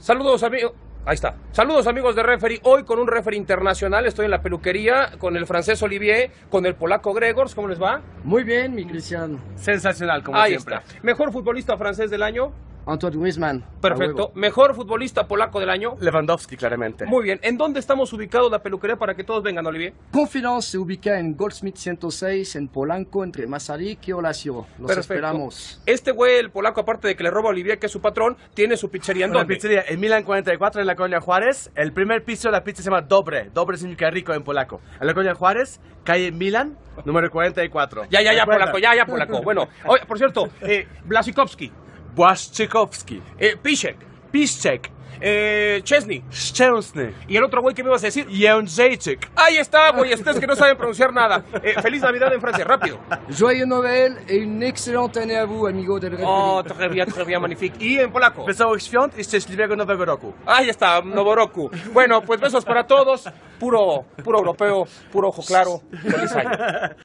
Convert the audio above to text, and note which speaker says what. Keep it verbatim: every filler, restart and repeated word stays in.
Speaker 1: Saludos, amigos. Ahí está. Saludos, amigos de Referee. Hoy con un referee internacional. Estoy en la peluquería con el francés Olivier, con el polaco Gregors. ¿Cómo les va?
Speaker 2: Muy bien, mi Cristian.
Speaker 3: Sensacional, como
Speaker 1: Ahí
Speaker 3: siempre.
Speaker 1: está. Mejor futbolista francés del año.
Speaker 2: Antoine Griezmann.
Speaker 1: Perfecto. Mejor futbolista polaco del año.
Speaker 3: Lewandowski, claramente.
Speaker 1: Muy bien. ¿En dónde estamos ubicados la peluquería para que todos vengan, Olivier?
Speaker 2: Confidence se ubica en Goldsmith ciento seis, en Polanco, entre Masaryk y Olacio. Los
Speaker 1: Perfecto.
Speaker 2: esperamos.
Speaker 1: Este güey, el polaco, aparte de que le roba a Olivier, que es su patrón, tiene su pizzería en
Speaker 3: Una
Speaker 1: dónde?
Speaker 3: pizzería en Milan cuarenta y cuatro, en la colonia Juárez. El primer piso de la pizza se llama Dobre. Dobre significa rico en polaco. En la colonia Juárez, calle Milan, número cuarenta y cuatro.
Speaker 1: Ya, ya, ya,
Speaker 3: ¿Recuerda?
Speaker 1: polaco, ya, ya, polaco. Bueno, oye, por cierto, eh, Błasikowski,
Speaker 3: Błaszczykowski.
Speaker 1: eh, Piszek,
Speaker 3: Piszczek.
Speaker 1: eh, Chesney.
Speaker 3: Szczęsny.
Speaker 1: Y el otro güey, ¿qué me ibas a decir?
Speaker 3: Jędrzejczyk.
Speaker 1: Ahí está, güey, ustedes que no saben pronunciar nada. Eh, feliz Navidad en Francia, rápido.
Speaker 2: Joyeux Noël et une excellente année à vous, amigos del Referee.
Speaker 1: Oh, très bien, très bien, magnifique. Y en polaco.
Speaker 3: Wesołych świąt i szczęśliwego nowego roku.
Speaker 1: Ahí está, Novoroku. Bueno, pues besos para todos. Puro, puro europeo, puro ojo claro. Feliz año.